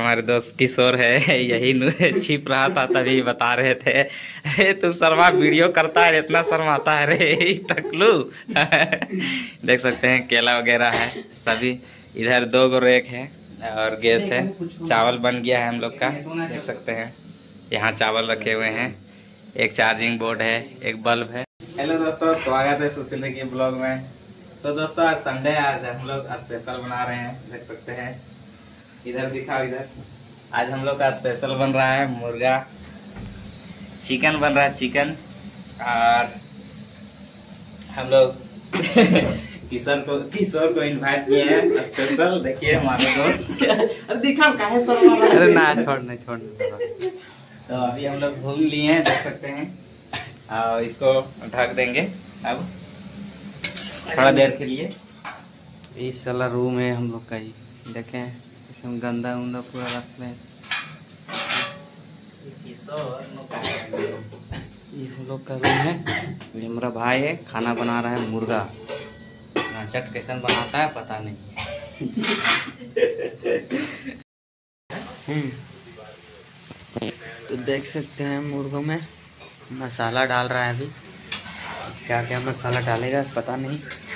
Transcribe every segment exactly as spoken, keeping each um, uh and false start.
हमारे दोस्त किशोर है, यही छिप रहा था तभी बता रहे थे। अरे तू शर्मा वीडियो करता है, इतना शर्माता है रे टकलू। देख सकते हैं केला वगैरह है सभी। इधर दो गो रेक है और गैस है। चावल बन गया है हम लोग का, देख सकते हैं। यहाँ चावल रखे हुए हैं, एक चार्जिंग बोर्ड है, एक बल्ब है। हेलो दोस्तों, स्वागत है सुशील के ब्लॉग में। तो दोस्तों आज संडे है, आज हम लोग स्पेशल बना रहे हैं, देख सकते हैं। इधर दिखाओ, इधर आज हम लोग का स्पेशल बन रहा है मुर्गा चिकन बन रहा है, चिकन। और हम लोग किशोर को किशोर को इनवाइट किए हैं स्पेशल। देखिए हमारे दोस्त। अरे दिखाओ काहे सब। अरे ना छोड़ने छोड़ने। तो अभी हम लोग घूम लिए हैं, देख सकते हैं। और इसको ढक देंगे अब थोड़ा देर के लिए। इस वाला रूम है हम लोग का ही, देखें इसमें गंदा उंदा पूरा रखते हैं। ये हम लोग का रूम है। ये मेरा भाई है, खाना बना रहा है मुर्गा। नाचट कैसे बनाता है पता नहीं। तो देख सकते हैं मुर्गों में मसाला डाल रहा है। अभी क्या क्या मसाला डालेगा पता नहीं।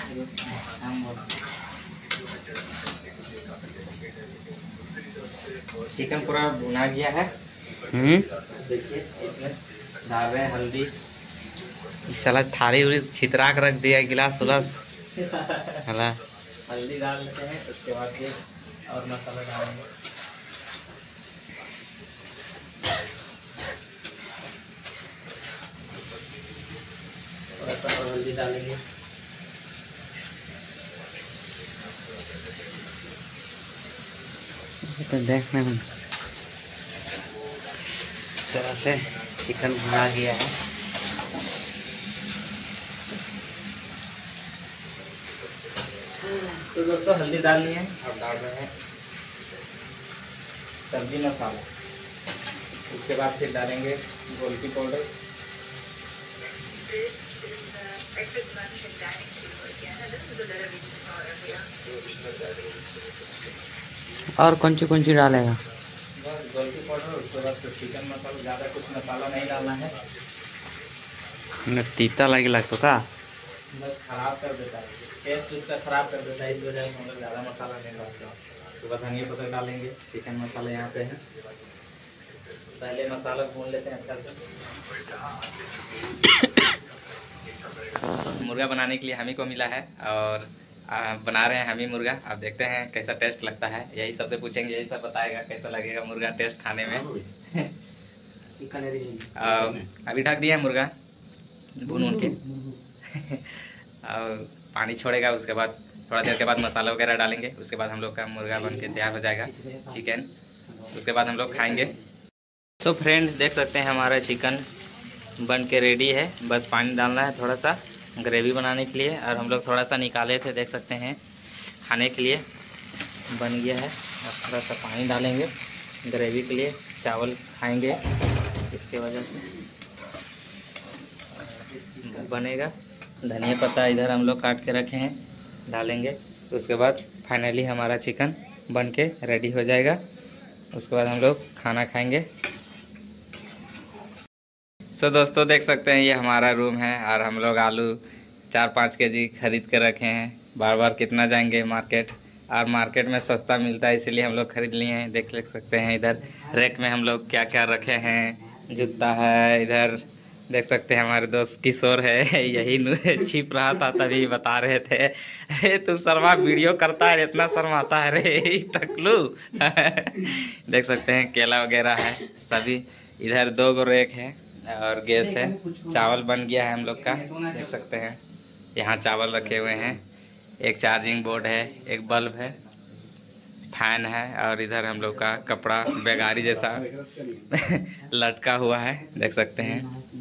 चिकन पूरा भुना गया है। हम्म देखिए इसमें डाल रहे हैं हल्दी। इस साला थाली उली छितरा के रख दिया, गिलास उलास। हला हल्दी डाल लेते हैं, उसके बाद फिर और मसाला डालेंगे। थोड़ा सा और हल्दी डालेंगे। तो देखने में तरह से चिकन भुना गया है। तो दोस्तों हल्दी डालनी है और डाल रहे हैं सब्जी मसाला। उसके बाद फिर डालेंगे गोलकी पाउडर। और कौन सी कौन सी डालेगा? बस गोलकी पाउडर, उसके बाद फिर चिकन मसाला। ज़्यादा कुछ मसाला नहीं डालना है। तीता लगे लग तो का बस खराब कर देता है, टेस्ट उसका खराब कर देता है। इस वजह से हम लोग ज़्यादा मसाला नहीं डालते हैं। सुबह धनिया पत्ता डालेंगे। चिकन मसाला यहाँ पे है। पहले मसाला भून लेते हैं अच्छा से। मुर्गा बनाने के लिए हम ही को मिला है और आ, बना रहे हैं हम ही मुर्गा। अब देखते हैं कैसा टेस्ट लगता है। यही सबसे पूछेंगे, यही सब बताएगा कैसा लगेगा मुर्गा टेस्ट खाने में। आ, अभी ढक दिया मुर्गा भून भून के। और पानी छोड़ेगा, उसके बाद थोड़ा देर के बाद मसाला वगैरह डालेंगे। उसके बाद हम लोग का मुर्गा बन के तैयार हो जाएगा चिकन। उसके बाद हम लोग खाएंगे। तो फ्रेंड्स देख सकते हैं हमारा चिकन बन के रेडी है। बस पानी डालना है थोड़ा सा ग्रेवी बनाने के लिए। और हम लोग थोड़ा सा निकाले थे, देख सकते हैं, खाने के लिए बन गया है। और थोड़ा सा पानी डालेंगे ग्रेवी के लिए, चावल खाएंगे इसके वजह से बनेगा। धनिया पत्ता इधर हम लोग काट के रखे हैं, डालेंगे। उसके बाद फाइनली हमारा चिकन बन के रेडी हो जाएगा। उसके बाद हम लोग खाना खाएंगे। सो दोस्तों देख सकते हैं ये हमारा रूम है। और हम लोग आलू चार पाँच के जी खरीद के रखे हैं। बार बार कितना जाएंगे मार्केट, और मार्केट में सस्ता मिलता है इसीलिए हम लोग खरीद लिए हैं। देख ले सकते हैं इधर रैक में हम लोग क्या क्या रखे हैं। जूता है, इधर देख सकते हैं हमारे दोस्त किशोर है, यही छिप रहा था तभी बता रहे थे। अरे तू शर्मा वीडियो करता है, इतना शर्माता है रे टकलू। देख सकते हैं केला वगैरह है सभी। इधर दो गो रेक है और गैस है। चावल बन गया है हम लोग का, देख सकते हैं। यहाँ चावल रखे हुए हैं, एक चार्जिंग बोर्ड है, एक बल्ब है, फैन है। और इधर हम लोग का कपड़ा बेगारी जैसा लटका हुआ है, देख सकते हैं।